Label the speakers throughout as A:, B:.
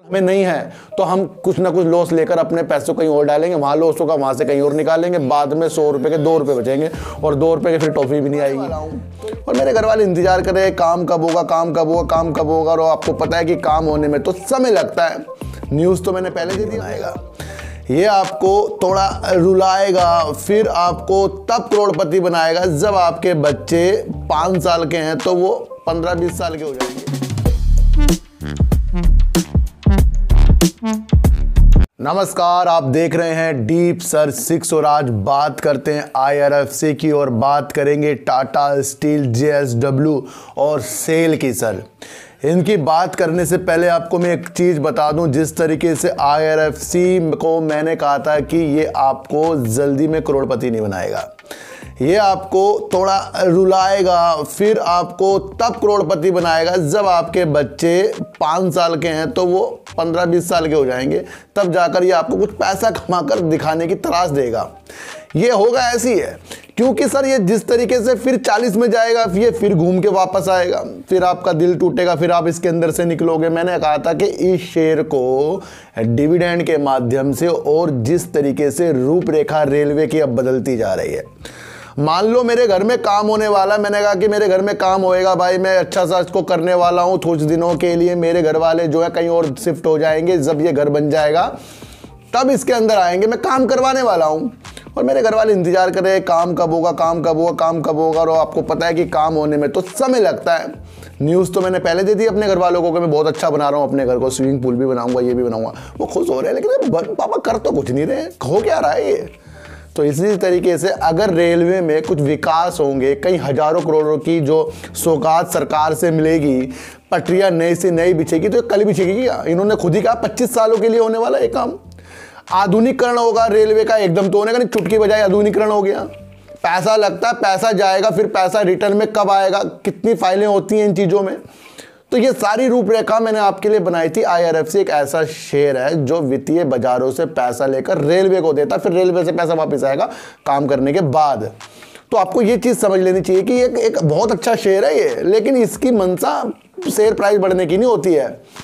A: में नहीं है तो हम कुछ ना कुछ लॉस लेकर अपने पैसों कहीं और डालेंगे, वहाँ लॉस होगा वहाँ से कहीं और निकालेंगे, बाद में 100 रुपये के 2 रुपये बचेंगे और 2 रुपये की फिर टॉफी भी नहीं आएगी। और मेरे घर वाले इंतजार कर रहे हैं काम कब होगा, काम कब होगा, काम कब होगा। और आपको पता है कि काम होने में तो समय लगता है। न्यूज़ तो मैंने पहले से दी आएगा, ये आपको थोड़ा रुलाएगा, फिर आपको तब करोड़पति बनाएगा जब आपके बच्चे 5 साल के हैं तो वो 15-20 साल के हो जाएंगे। नमस्कार, आप देख रहे हैं डीप सर्च 6 और आज बात करते हैं IRFC की और बात करेंगे टाटा स्टील, JSW और सेल की। सर, इनकी बात करने से पहले आपको मैं एक चीज़ बता दूं, जिस तरीके से IRFC को मैंने कहा था कि ये आपको जल्दी में करोड़पति नहीं बनाएगा, ये आपको थोड़ा रुलाएगा, फिर आपको तब करोड़पति बनाएगा जब आपके बच्चे 5 साल के हैं तो वो 15-20 साल के हो जाएंगे, तब जाकर ये आपको कुछ पैसा कमाकर दिखाने की तराश देगा। ये होगा ऐसी है क्योंकि सर ये जिस तरीके से फिर 40 में जाएगा ये फिर घूम के वापस आएगा, फिर आपका दिल टूटेगा, फिर आप इसके अंदर से निकलोगे। मैंने कहा था कि इस शेयर को डिविडेंड के माध्यम से और जिस तरीके से रूपरेखा रेलवे की अब बदलती जा रही है, मान लो मेरे घर में काम होने वाला, मैंने कहा कि मेरे घर में काम होएगा भाई, मैं अच्छा सा इसको करने वाला हूँ कुछ दिनों के लिए, मेरे घर वाले जो है कहीं और शिफ्ट हो जाएंगे, जब ये घर बन जाएगा तब इसके अंदर आएंगे, मैं काम करवाने वाला हूँ। और मेरे घर वाले इंतजार कर रहे हैं काम कब होगा, काम कब होगा, काम कब होगा। और आपको पता है कि काम होने में तो समय लगता है। न्यूज़ तो मैंने पहले दे दी अपने घर वालों को कि मैं बहुत अच्छा बना रहा हूँ अपने घर को, स्विमिंग पूल भी बनाऊंगा, ये भी बनाऊंगा। वो खुश हो रहे हैं, लेकिन पापा कर तो कुछ नहीं रहे, हो क्या रहा है ये। तो इसी तरीके से अगर रेलवे में कुछ विकास होंगे, कई हजारों करोड़ों की जो सौगात सरकार से मिलेगी, पटरियां नई से नई बिछेगी, तो कल बिछेगी क्या? इन्होंने खुद ही कहा 25 सालों के लिए होने वाला ये काम। आधुनिकीकरण होगा रेलवे का, एकदम तो होने का नहीं, चुटकी बजाय आधुनिकीकरण हो गया। पैसा लगता है, पैसा जाएगा, फिर पैसा रिटर्न में कब आएगा, कितनी फाइलें होती हैं इन चीज़ों में। तो ये सारी रूपरेखा मैंने आपके लिए बनाई थी। IRFC एक ऐसा शेयर है जो वित्तीय बाजारों से पैसा लेकर रेलवे को देता, फिर रेलवे से पैसा वापस आएगा काम करने के बाद। तो आपको ये चीज़ समझ लेनी चाहिए कि एक बहुत अच्छा शेयर है ये, लेकिन इसकी मंशा शेयर प्राइस बढ़ने की नहीं होती है।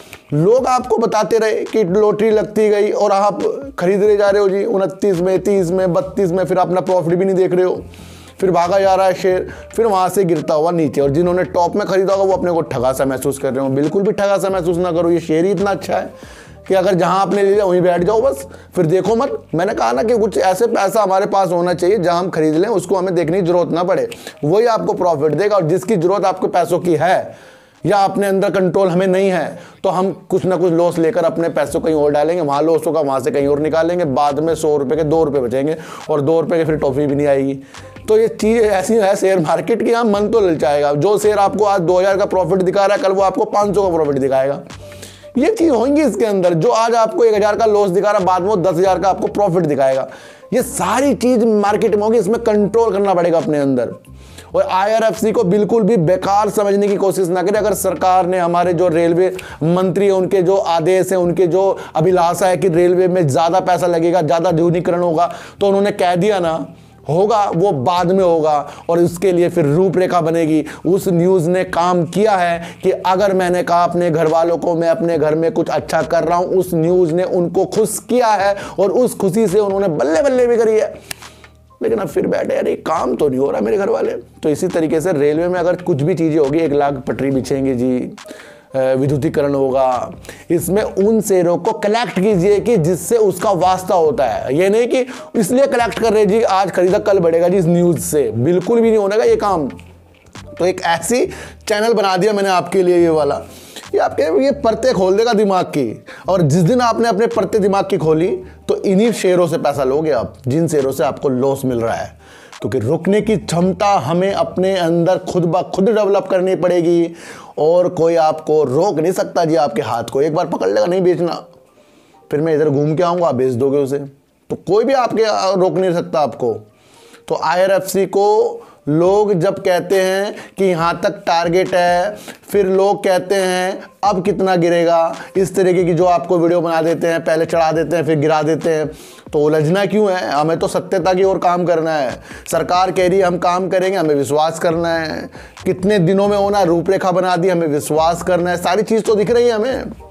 A: लोग आपको बताते रहे कि लॉटरी लगती गई और आप खरीदने जा रहे हो जी 29 में, 30 में, 32 में, फिर अपना प्रॉफिट भी नहीं देख रहे हो, फिर भागा जा रहा है शेयर, फिर वहाँ से गिरता हुआ नीचे। और जिन्होंने टॉप में खरीदा होगा वो अपने को ठगा सा महसूस कर रहे हो। बिल्कुल भी ठगा सा महसूस ना करो, ये शेयर ही इतना अच्छा है कि अगर जहाँ आपने ले लिया वहीं बैठ जाओ बस, फिर देखो मत। मैंने कहा ना कि कुछ ऐसे पैसा हमारे पास होना चाहिए जहाँ हम खरीद लें, उसको हमें देखने की जरूरत ना पड़े, वही आपको प्रॉफिट देगा। और जिसकी जरूरत आपके पैसों की है या अपने अंदर कंट्रोल हमें नहीं है तो हम कुछ ना कुछ लॉस लेकर अपने पैसों कहीं और डालेंगे, वहाँ लॉस होगा वहाँ से कहीं और निकालेंगे, बाद में 100 रुपये के 2 रुपये बचेंगे और 2 रुपये की फिर टॉफी भी नहीं आएगी। तो ये चीज़ ऐसी है शेयर मार्केट की, यहाँ मन तो ललचाएगा। जो शेयर आपको आज 2000 का प्रॉफिट दिखा रहा है, कल वो आपको 500 का प्रॉफिट दिखाएगा। ये चीज़ होंगी इसके अंदर। जो आज आपको 1000 का लॉस दिखा रहा है, बाद में वो 10,000 का आपको प्रॉफिट दिखाएगा। ये सारी चीज़ मार्केट में होगी, इसमें कंट्रोल करना पड़ेगा अपने अंदर। और IRFC को बिल्कुल भी बेकार समझने की कोशिश ना करें। अगर सरकार ने, हमारे जो रेलवे मंत्री है, उनके जो आदेश है, उनके जो अभिलाषा है कि रेलवे में ज़्यादा पैसा लगेगा, ज़्यादा आधुनिकीकरण होगा, तो उन्होंने कह दिया ना, होगा वो बाद में होगा और उसके लिए फिर रूपरेखा बनेगी। उस न्यूज़ ने काम किया है कि अगर मैंने कहा अपने घर वालों को मैं अपने घर में कुछ अच्छा कर रहा हूँ, उस न्यूज़ ने उनको खुश किया है और उस खुशी से उन्होंने बल्ले बल्ले भी करी है। लेकिन अब फिर बैठे यार, काम तो नहीं हो रहा मेरे घर वाले। तो इसी तरीके से रेलवे में अगर कुछ भी चीज़ें होगी, 1 लाख पटरी बिछेंगे जी, विद्युतीकरण होगा, इसमें उन शेयरों को कलेक्ट कीजिए कि जिससे उसका वास्ता होता है। ये नहीं कि इसलिए कलेक्ट कर रहे जी आज खरीदा कल बढ़ेगा जी, इस न्यूज़ से बिल्कुल भी नहीं होने का ये काम। तो एक ऐसी चैनल बना दिया मैंने आपके लिए, ये वाला, ये आपके ये परतें खोल देगा दिमाग की। और जिस दिन आपने अपने परतें दिमाग की खोली तो इन्हीं शेयरों से पैसा लोगे आप, जिन शेयरों से आपको लॉस मिल रहा है। क्योंकि रुकने की क्षमता हमें अपने अंदर खुद ब खुद डेवलप करनी पड़ेगी और कोई आपको रोक नहीं सकता जी। आपके हाथ को एक बार पकड़ लेगा नहीं बेचना, फिर मैं इधर घूम के आऊँगा, आप बेच दोगे उसे, तो कोई भी आपके रोक नहीं सकता आपको। तो IRFC को लोग जब कहते हैं कि यहाँ तक टारगेट है, फिर लोग कहते हैं अब कितना गिरेगा, इस तरीके की जो आपको वीडियो बना देते हैं, पहले चढ़ा देते हैं फिर गिरा देते हैं। तो उलझना क्यों है? हमें तो सत्यता की ओर काम करना है। सरकार कह रही है हम काम करेंगे, हमें विश्वास करना है। कितने दिनों में होना, रूपरेखा बना दी, हमें विश्वास करना है। सारी चीज़ तो दिख रही है हमें।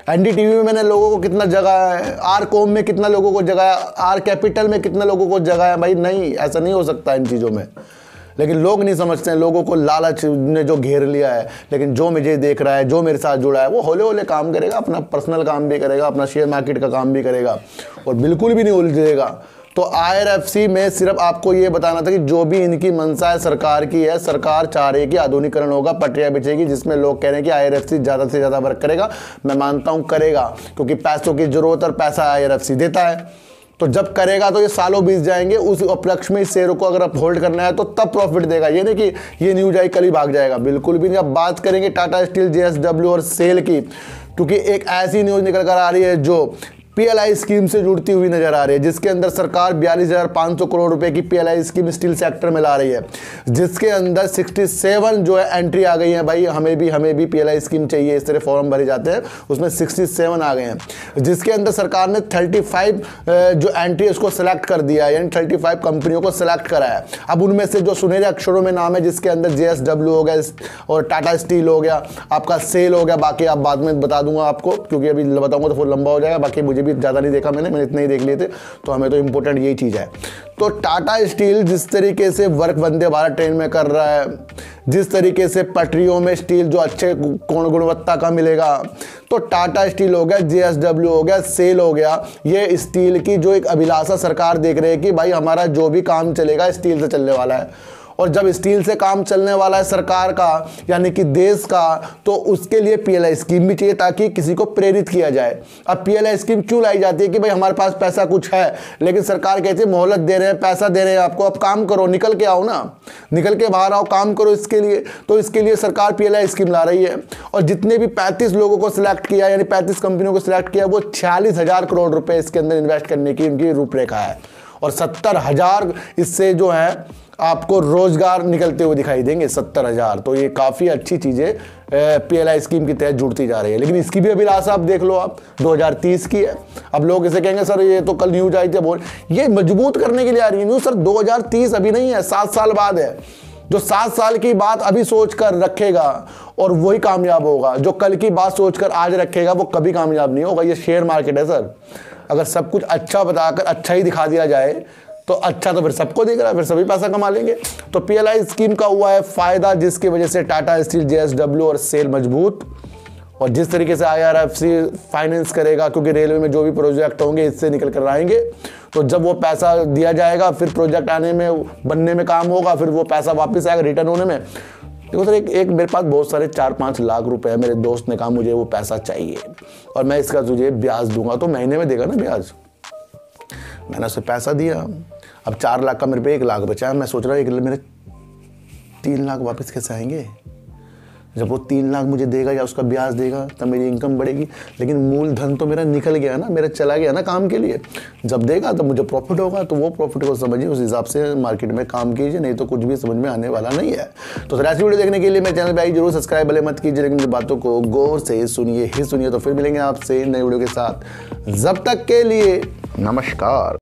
A: एनडीटीवी में मैंने लोगों को कितना जगाया है, आर कॉम में कितना लोगों को जगाया, आर कैपिटल में कितना लोगों को जगाया। भाई नहीं, ऐसा नहीं हो सकता इन चीज़ों में। लेकिन लोग नहीं समझते हैं, लोगों को लालच ने जो घेर लिया है। लेकिन जो मुझे देख रहा है, जो मेरे साथ जुड़ा है, वो होले होले काम करेगा, अपना पर्सनल काम भी करेगा, अपना शेयर मार्केट का काम भी करेगा और बिल्कुल भी नहीं उलझेगा। तो IRFC में सिर्फ आपको ये बताना था कि जो भी इनकी मंशा है सरकार की है, सरकार चाह रही है कि आधुनिकरण होगा, पटरियाँ बिछेगी, जिसमें लोग कह रहे हैं कि IRFC ज़्यादा से ज़्यादा वर्क करेगा। मैं मानता हूँ करेगा, क्योंकि पैसों की ज़रूरत और पैसा IRFC देता है। तो जब करेगा तो ये सालों बीत जाएंगे, उस उपलक्ष्य में इस शेयर को अगर आप होल्ड करना है तो तब प्रॉफिट देगा। ये नहीं कि ये न्यूज आई कल ही भाग जाएगा, बिल्कुल भी नहीं। अब बात करेंगे टाटा स्टील JSW और सेल की, क्योंकि एक ऐसी न्यूज निकल कर आ रही है जो PLI स्कीम से जुड़ती हुई नजर आ रही है, जिसके अंदर सरकार 42,500 करोड़ रुपए की PLI स्कीम स्टील सेक्टर में ला रही है, जिसके अंदर 67 जो है एंट्री आ गई है। भाई हमें भी PLI स्कीम चाहिए, इस तरह फॉर्म भरे जाते हैं, उसमें 67 आ गए हैं, जिसके अंदर सरकार ने 35 जो एंट्री उसको सिलेक्ट कर दिया है, यानी 35 कंपनियों को सिलेक्ट करा है। अब उनमें से जो सुनहरे अक्षरों में नाम है, जिसके अंदर JSW हो गया और टाटा स्टील हो गया, आपका सेल हो गया, बाकी आप बाद में बता दूंगा आपको, क्योंकि अभी बताऊंगा तो फिर लंबा हो जाएगा। बाकी मुझे भी ज़्यादा नहीं देखा, मैंने इतने ही देख लिए थे, तो हमें तो इंपॉर्टेंट यही चीज़ है। तो टाटा स्टील जिस तरीके से वर्क वंदे भारत ट्रेन में कर रहा है, जिस तरीके से पटरियों में स्टील जो अच्छे गुणवत्ता का मिलेगा, तो टाटा स्टील हो गया, JSW हो गया, सेल हो गया, ये स्टील की जो एक अभिलाषा सरकार देख रही है कि भाई हमारा जो भी काम चलेगा स्टील से चलने वाला है। और जब स्टील से काम चलने वाला है सरकार का, यानी कि देश का, तो उसके लिए PLI स्कीम भी चाहिए ताकि किसी को प्रेरित किया जाए। अब PLI स्कीम क्यों लाई जाती है कि भाई हमारे पास पैसा कुछ है, लेकिन सरकार कहती है मोहलत दे रहे हैं, पैसा दे रहे हैं आपको, अब काम करो, निकल के आओ ना, निकल के बाहर आओ, काम करो इसके लिए। तो इसके लिए सरकार PLI स्कीम ला रही है। और जितने भी 35 लोगों को सिलेक्ट किया, यानी 35 कंपनियों को सिलेक्ट किया, वो 46,000 करोड़ रुपए इसके अंदर इन्वेस्ट करने की उनकी रूपरेखा है। और 70,000 इससे जो है आपको रोजगार निकलते हुए दिखाई देंगे, 70,000। तो ये काफ़ी अच्छी चीज़ें PLI स्कीम के तहत जुड़ती जा रही है। लेकिन इसकी भी अभिलाषा आप देख लो, आप 2030 की है। अब लोग इसे कहेंगे सर ये तो कल न्यूज आई थी, बोल ये मजबूत करने के लिए आ रही है न्यूज। सर 2030 अभी नहीं है, 7 साल बाद है। जो 7 साल की बात अभी सोच कर रखेगा और वही कामयाब होगा, जो कल की बात सोचकर आज रखेगा वो कभी कामयाब नहीं होगा। ये शेयर मार्केट है सर, अगर सब कुछ अच्छा बताकर अच्छा ही दिखा दिया जाए तो अच्छा, तो फिर सबको दिख रहा है, फिर सभी पैसा कमा लेंगे। तो PLI स्कीम का हुआ है फायदा, जिसकी वजह से टाटा स्टील, JSW और सेल मजबूत। और जिस तरीके से IRFC फाइनेंस करेगा, क्योंकि रेलवे में जो भी प्रोजेक्ट होंगे इससे निकल कर आएंगे, तो जब वो पैसा दिया जाएगा फिर प्रोजेक्ट आने में, बनने में काम होगा, फिर वो पैसा वापस आएगा रिटर्न होने में। देखो सर, एक मेरे पास बहुत सारे 4-5 लाख रुपए है, मेरे दोस्त ने कहा मुझे वो पैसा चाहिए और मैं इसका तुझे ब्याज दूंगा, तो महीने में देगा ना ब्याज। मैंने उसे पैसा दिया, अब 4 लाख का मेरे पे 1 लाख बचा है। मैं सोच रहा हूँ मेरे 3 लाख वापस कैसे आएंगे। जब वो 3 लाख मुझे देगा या उसका ब्याज देगा तब मेरी इनकम बढ़ेगी। लेकिन मूलधन तो मेरा निकल गया ना, मेरा चला गया ना काम के लिए। जब देगा तो मुझे प्रॉफिट होगा, तो वो प्रॉफिट को समझिए, उस हिसाब से मार्केट में काम कीजिए, नहीं तो कुछ भी समझ में आने वाला नहीं है। तो ऐसी वीडियो देखने के लिए मेरे चैनल पर आई जरूर सब्सक्राइब भले मत कीजिए, लेकिन बातों को गौर से सुनिए ही सुनिए। तो फिर मिलेंगे आपसे नई वीडियो के साथ, जब तक के लिए नमस्कार।